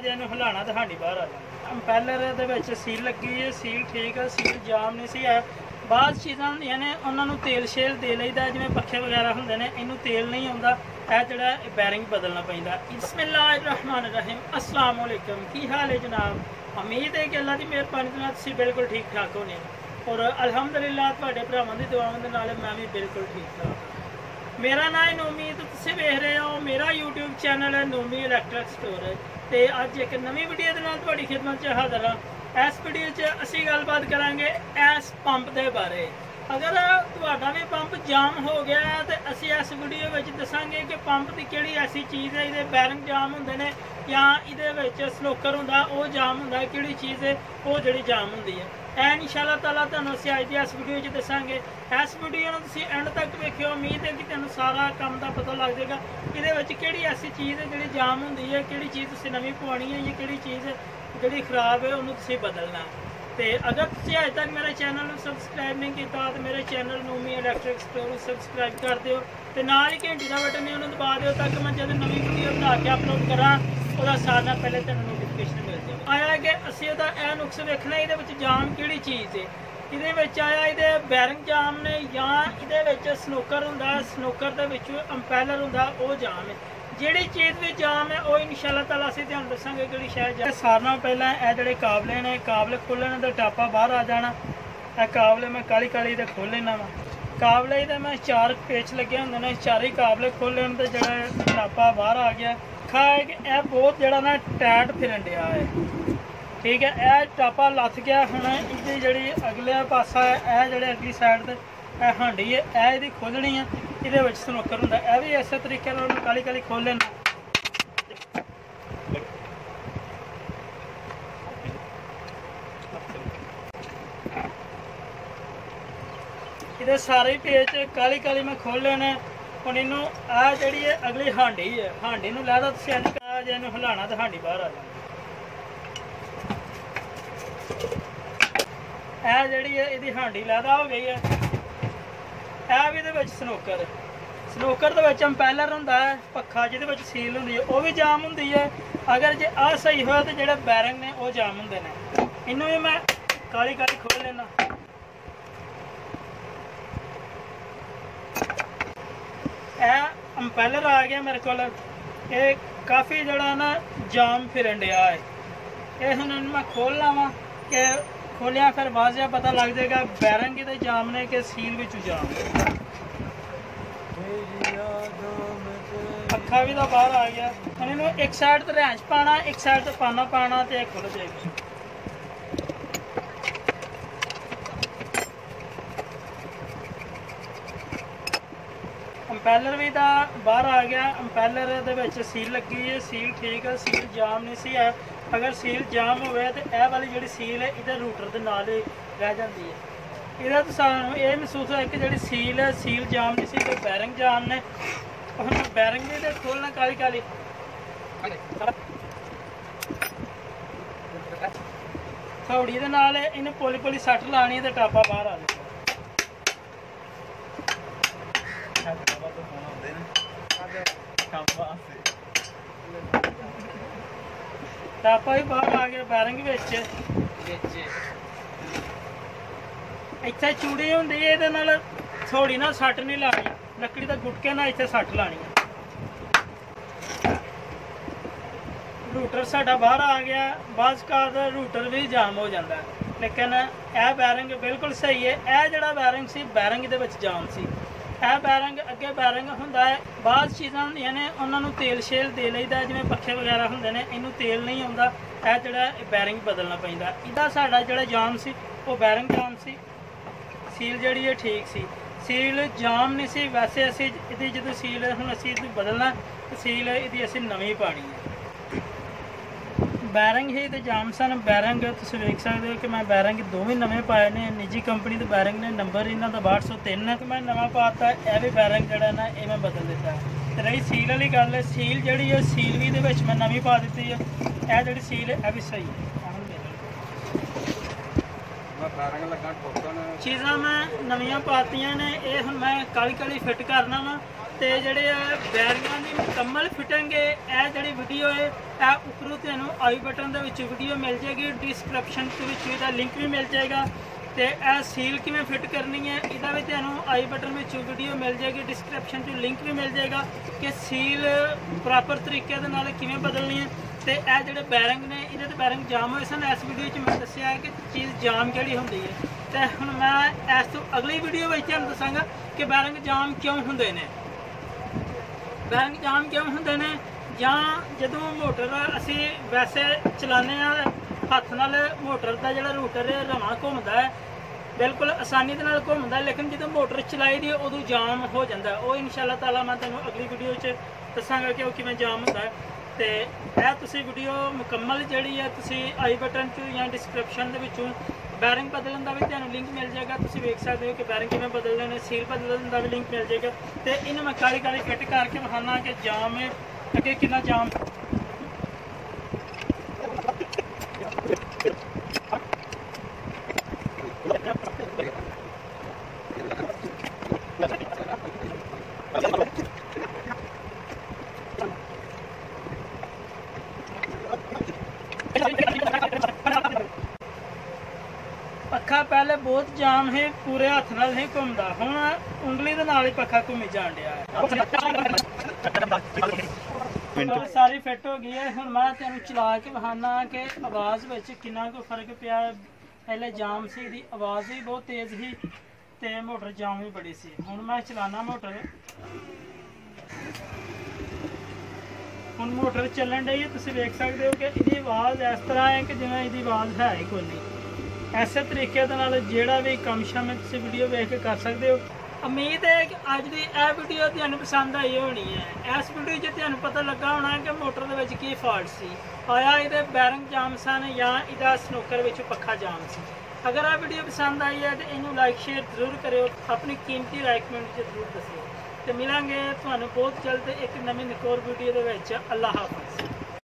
ਇਹਨੂੰ ਹਿਲਾਣਾ ਤੇ ਹਾਂਡੀ ਬਾਹਰ ਆ ਜਾਣਾ। ਇੰਪੈਲਰ ਦੇ ਵਿੱਚ ਸੀਲ ਲੱਗੀ ਹੈ, ਸੀਲ ਠੀਕ ਹੈ, ਸੀਲ ਜਾਮ ਨਹੀਂ ਸੀ ਹੈ। ਬਾਅਦ ਚੀਜ਼ਾਂ ਹੁੰਦੀਆਂ ਨੇ ਉਹਨਾਂ ਨੂੰ ਤੇਲ ਸ਼ੇਲ ਦੇ ਲਈਦਾ, ਜਿਵੇਂ ਪੱਖੇ ਵਗੈਰਾ ਹੁੰਦੇ ਨੇ, ਇਹਨੂੰ ਤੇਲ ਨਹੀਂ ਆਉਂਦਾ, ਇਹ ਜਿਹੜਾ ਬੈਰਿੰਗ ਬਦਲਣਾ ਪੈਂਦਾ। ਬਿਸमिल्लाहिर्रहमानिर्रहीम, अस्सलाम वालेकुम। की हाल है जनाब? उम्मीद है कि अल्लाह की मेहरबानी ਨਾਲ ਤੁਸੀਂ ਬਿਲਕੁਲ ਠੀਕ ਠਾਕ ਹੋਣੇ ਔਰ ਅਲਹਮਦੁਲਿल्लाह ਤੁਹਾਡੇ ਭਰਾਵਾਂ ਦੀ ਦੁਆਵਾਂ ਦੇ ਨਾਲ ਮੈਂ ਵੀ ਬਿਲਕੁਲ ਠੀਕ ਠਾਕ। ਮੇਰਾ ਨਾਮ ਹੈ ਨੋਮੀ ਤੇ ਤੁਸੀਂ ਵੇਖ ਰਹੇ ਹੋ ਮੇਰਾ YouTube ਚੈਨਲ ਹੈ ਨੋਮੀ ਇਲੈਕਟ੍ਰਿਕ ਸਟੋਰ। ਤੇ ਅੱਜ ਇੱਕ ਨਵੀਂ ਵੀਡੀਓ ਦੇ ਨਾਲ ਤੁਹਾਡੀ ਖਿਦਮਤ 'ਚ ਹਾਜ਼ਰ ਹਾਂ। इस वीडियो असी गलबात करांगे इस पंप के बारे। अगर तुहाडा भी पंप जाम हो गया है तो असी इस वीडियो में दसांगे कि पंप की किहड़ी ऐसी चीज़ है, ये बैरिंग जाम होंदे ने या ये स्लोकर होंदा वो जाम होंदा, किहड़ी चीज़ है वो जिहड़ी जाम होंदी है। ऐ इंशाअल्लाह ताला तुहानूं असी अज दी इस वीडियो दसांगे। इस वीडियो नूं तुसीं एंड तक वेखियो, उम्मीद है कि तुहानूं सारा काम का पता लग जाएगा कि किहड़ी ऐसी चीज़ है जिहड़ी जाम होंदी है, किहड़ी चीज़ तुसीं नवीं पवानी है, या किहड़ी चीज़ जी खराब है उन्होंने तुसीं बदलना। तो अगर तुसीं अज तक मेरे चैनल को सबसक्राइब नहीं किया तो मेरे चैनल नोमी इलैक्ट्रिक स्टोर को सबसक्राइब कर दिओ ते नाल ही घंटी का बटन है उन्होंने दबा दिओ ताकि मैं जब नवी वीडियो बना के अपलोड करा उसका सारे नाल पहले तुहानूं नोटिफिकेशन मिल जाए। आया कि असीं इहदा यह नुक्स वेखना इहदे विच जाम किहड़ी चीज़ है। इहदे विच आया इहदे बैरिंग जाम ने या इहदे विच स्नोकर हुंदा, स्नोकर दे विच इंपैलर हुंदा वो जाम है। जिहड़ी चीज़ भी जाम है वो इंशाअल्लाह ताला असीं तुहानूं दस्सांगे किहड़ी शै। सारे नाल पहिलां ये जिहड़े काबले ने, काबले खोलने तो टापा बाहर आ जाना। ये काबले मैं काली काली दे खोल लेना वा। काबले दे मैं 4 पेच लगे होंदे ने, 4 ही काबले खोले तो जिहड़ा टापा बाहर आ गया। खा है कि यह बहुत जिहड़ा ना टाइट फिरन दिया है, ठीक है। यह टापा लथ गया। हुण इहदी जिहड़ी अगले पासा है, यह जिहड़े अगली साइड ते यह हांडी है, यह इहदी खोलनी है। ਇਹਦੇ ਵਿੱਚ ਸਨੋਕਰ ਹੁੰਦਾ, ਇਹ ਵੀ ਇਸੇ ਤਰੀਕੇ ਨਾਲ ਉਹਨੂੰ ਕਾਲੀ ਕਾਲੀ ਖੋਲ ਲੈਣਾ। ਇਹਦੇ ਸਾਰੇ ਪੇਚ ਕਾਲੀ ਕਾਲੀ ਮੈਂ ਖੋਲ ਲੈਣਾ। ਹੁਣ ਇਹਨੂੰ ਆ ਜਿਹੜੀ ਹੈ ਅਗਲੀ ਹਾਂਡੀ ਹੈ, ਹਾਂਡੀ ਨੂੰ ਲੈਦਾ ਤੁਸੀਂ ਇੰਝ ਕਰਾ ਜੇ ਇਹਨੂੰ ਹਿਲਾਣਾ ਤਾਂ ਹਾਂਡੀ ਬਾਹਰ ਆ ਜਾਣਾ। ਇਹ ਜਿਹੜੀ ਹੈ ਇਹਦੀ ਹਾਂਡੀ ਲੈਦਾ ਹੋ ਗਈ ਹੈ। ਇਹ ਵੀ ਇਹਦੇ ਵਿੱਚ ਸਨੋਕਰ, ਸਨੋਕਰ ਦੇ ਵਿੱਚ ਇੰਪੈਲਰ ਹੁੰਦਾ ਹੈ, ਪੱਖਾ ਜਿਹਦੇ ਵਿੱਚ ਸੀਲ ਹੁੰਦੀ ਹੈ ਉਹ ਵੀ ਜਾਮ ਹੁੰਦੀ ਹੈ। ਅਗਰ ਜੇ ਆਹ ਸਹੀ ਹੋਇਆ ਤਾਂ ਜਿਹੜੇ ਬੈਰਿੰਗ ਨੇ ਉਹ ਜਾਮ ਹੁੰਦੇ ਨੇ। ਇਹਨੂੰ ਵੀ ਮੈਂ ਕਾਲੀ ਕਾਲੀ ਖੋਲ ਲੈਣਾ। ਇਹ ਇੰਪੈਲਰ ਆ ਗਿਆ ਮੇਰੇ ਕੋਲ। ਇਹ ਕਾਫੀ ਜਿਹੜਾ ਨਾ ਜਾਮ ਫਿਰਨ ਡਿਆ ਹੈ। ਇਹ ਹੁਣ ਮੈਂ ਖੋਲ ਲਵਾਂ ਕਿ खोलिया फिर वाजिया पता लग जाएगा बैरिंग की जाम ने कि सील भी जाम। पक्खा भी तो बाहर आ गया। इन्होंने एक साइड तो रैंच पाना, एक साइड तो पाना पाना तो एक खुल जाएगी। इंपैलर भी तो बाहर आ गया। इंपैलर दे विच सील लगी है, सील ठीक है, सील जाम नहीं सी है। अगर सील जाम हो तो यह वाली जी सील है इधर रूटर के नाल ही रह जाती है। इहदा तो सानूं ये महसूस होया कि जी सील है, सील जाम नहीं सी, बैरिंग जाम ने। हुण बैरिंग भी तो खोलना काली काली थोड़ी दे नाल इन्हें पोली पोली सट लानी तो टापा बाहर आ जाए। टापा भी बाहर आ गया, बैरिंग इत्थे चूड़ी होंदी है, इहदे नाल थोड़ी ना सट नहीं लानी, लकड़ी का गुटके ना इत्थे सट लानी है। रूटर साडा बाहर आ गया, बाज़ का रूटर भी जाम हो जाता है, लेकिन यह बैरिंग बिल्कुल सही है। यह जिहड़ा बैरिंग सी, बैरिंग दे विच जाम सी। यह बैरिंग अगे बैरिंग हुंदा है, बाज़ चीज़ां हुंदियां ने उन्हां नूं तेल शेल दे लईदा, जिवें पक्खे वगैरह हुंदे ने, इनूं तेल नहीं आउंदा, यह जिहड़ा बैरिंग बदलना पैंदा। इहदा साडा जिहड़ा जाम सी वो बैरिंग जाम सी। सील जिहड़ी है ठीक सी, सील जाम नहीं सी। वैसे असीं इहदी जदों सील हुण असीं इहदी बदलना, सील इहदी असीं नवीं पाणी है। बैरिंग ही तो जाम सन। बैरिंग तुसीं वेख सकते हो कि मैं बैरिंग दोवें नवे पाए ने, निजी कंपनी के बैरिंग ने। नंबर इन्हों का 6203 है, मैं नवा पाता। यह भी बैरिंग जोड़ा ना ये मैं बदल दिता। तो रही सील वाली गल है, सील जी है सील भी ये मैं नवी पा दी है। यह जी सील है यह भी सही है। चीज़ा मैं नवियां पातियां ने, ये हुण मैं काली काली फिट करना वा। ਤੇ ਜਿਹੜੇ ਬੈਰਿੰਗਾਂ ਦੀ ਮੁਕੰਮਲ ਫਿਟਿੰਗ ਹੈ ਇਹ ਜਿਹੜੀ ਵੀਡੀਓ ਹੈ ਇਹ ਉੱਪਰੋਂ ਤੁਹਾਨੂੰ ਆਈ ਬਟਨ ਦੇ ਵਿੱਚ ਵੀਡੀਓ ਮਿਲ ਜਾਏਗੀ, ਡਿਸਕ੍ਰਿਪਸ਼ਨ ਦੇ ਵਿੱਚ ਇਹਦਾ ਲਿੰਕ ਵੀ ਮਿਲ ਜਾਏਗਾ। ਤੇ ਇਹ ਸੀਲ ਕਿਵੇਂ ਫਿਟ ਕਰਨੀ ਹੈ ਇਹਦਾ ਵੀ ਤੁਹਾਨੂੰ ਆਈ ਬਟਨ ਵਿੱਚ ਵੀਡੀਓ ਮਿਲ ਜਾਏਗੀ, ਡਿਸਕ੍ਰਿਪਸ਼ਨ 'ਚ ਲਿੰਕ ਵੀ ਮਿਲ ਜਾਏਗਾ ਕਿ ਸੀਲ ਪ੍ਰੋਪਰ ਤਰੀਕੇ ਦੇ ਨਾਲ ਕਿਵੇਂ ਬਦਲਣੀ ਹੈ। ਤੇ ਇਹ ਜਿਹੜੇ ਬੈਰਿੰਗ ਨੇ ਇਹਦੇ ਤੇ ਬੈਰਿੰਗ ਜਾਮ ਹੋਏ ਸਨ। ਇਸ ਵੀਡੀਓ 'ਚ ਮੈਂ ਦੱਸਿਆ ਹੈ ਕਿ ਚੀਜ਼ ਜਾਮ ਕਿਹੜੀ ਹੁੰਦੀ ਹੈ। ਤੇ ਹੁਣ ਮੈਂ ਇਸ ਤੋਂ ਅਗਲੀ ਵੀਡੀਓ ਵਿੱਚ ਤੁਹਾਨੂੰ ਦੱਸਾਂਗਾ ਕਿ ਬੈਰਿੰਗ ਜਾਮ ਕਿਉਂ ਹੁੰਦੇ ਨੇ। ਬੈਰਿੰਗ ਜਾਮ ਕਿਉਂ ਹੁੰਦੇ ਨੇ, ਜਾਂ ਜਦੋਂ ਮੋਟਰ ਅਸੀਂ ਵੈਸੇ ਚਲਾਉਂਦੇ ਹਾਂ ਹੱਥ ਨਾਲ ਮੋਟਰ ਦਾ ਜਿਹੜਾ ਰੂਟਰ ਰਵਾਂ ਘੁੰਮਦਾ ਹੈ ਬਿਲਕੁਲ ਆਸਾਨੀ ਦੇ ਨਾਲ ਘੁੰਮਦਾ, ਲੇਕਿਨ ਜਦੋਂ ਮੋਟਰ ਚਲਾਈ ਦੀ ਉਦੋਂ ਜਾਮ ਹੋ ਜਾਂਦਾ। ਉਹ ਇਨਸ਼ਾਅੱਲਾ ਤਾਲਾ ਮੈਂ ਤੁਹਾਨੂੰ ਅਗਲੀ ਵੀਡੀਓ 'ਚ ਦੱਸਾਂਗਾ ਕਿ ਉਹ ਕਿਵੇਂ ਜਾਮ ਹੁੰਦਾ ਹੈ। ਤੇ ਇਹ ਤੁਸੀਂ ਵੀਡੀਓ ਮੁਕੰਮਲ ਜਿਹੜੀ ਹੈ ਤੁਸੀਂ ਆਈ ਬਟਨ 'ਚ ਜਾਂ ਡਿਸਕ੍ਰਿਪਸ਼ਨ ਦੇ ਵਿੱਚੋਂ ਬੈਰਿੰਗ ਬਦਲਣ ਦਾ ਵੀ ਤੁਹਾਨੂੰ ਲਿੰਕ ਮਿਲ ਜਾਏਗਾ। ਤੁਸੀਂ ਵੇਖ ਸਕਦੇ ਹੋ ਕਿ ਬੈਰਿੰਗ ਕਿਵੇਂ ਬਦਲਦੇ ਨੇ, ਸੀਲ ਬਦਲਣ ਦਾ ਵੀ ਲਿੰਕ ਮਿਲ ਜਾਏਗਾ। ਤੇ ਇਹਨੂੰ ਮੈਂ ਕਾਲੀ ਕਾਲੀ ਫਿੱਟ ਕਰਕੇ ਵਿਖਾਉਣਾ ਕਿ ਜਾਮ ਅੱਗੇ ਕਿੰਨਾ ਜਾਮ। पखा पहले बहुत जाम है, पूरे हाथ नाल नहीं घूमता, हुण उंगली दे नाल ही पखा घूमी जान दिया है। सारी फिट हो गई है। हुण मैं तेन चला के विखाना कि आवाज़ विच कितना कोई फर्क पिया। पहले जाम सी, दी आवाज़ भी बहुत तेज़ ही ते मोटर जाम भी बड़ी सी। हुण मैं चलाना मोटर, हुण मोटर चलन डई है। तुसीं वेख सकदे हो कि इहदी आवाज़ इस तरह है कि जिवें इहदी आवाज़ है ही कोई नहीं। ऐसे तरीके दे नाल जिहड़ा भी कम शाम तुसीं वीडियो वेख के कर सकते हो। उम्मीद है कि अज की यह वीडियो तुहानूं पसंद आई होनी है। इस वीडियो 'च तुहानूं पता लगा होना कि मोटर दे विच की फॉल्ट सी, आया इहदे बैरिंग जाम सन या इहदा स्नूकर विच पक्खा जाम सी। अगर यह वीडियो पसंद आई है तो इनू लाइक शेयर जरूर करो, अपनी कीमती राय कमेंट जरूर दसो। तो मिलांगे तुहानूं बहुत जल्द एक नवीं निक होर वीडियो दे विच। अल्लाह हाफ़िज़।